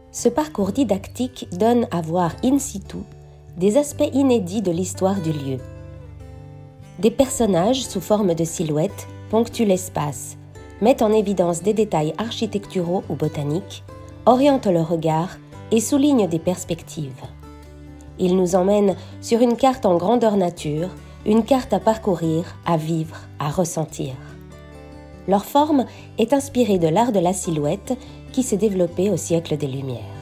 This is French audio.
Ce parcours didactique donne à voir in situ des aspects inédits de l'histoire du lieu. Des personnages sous forme de silhouettes ponctuent l'espace, mettent en évidence des détails architecturaux ou botaniques, orientent le regard et soulignent des perspectives. Ils nous emmènent sur une carte en grandeur nature, une carte à parcourir, à vivre, à ressentir. Leur forme est inspirée de l'art de la silhouette qui s'est développé au siècle des Lumières.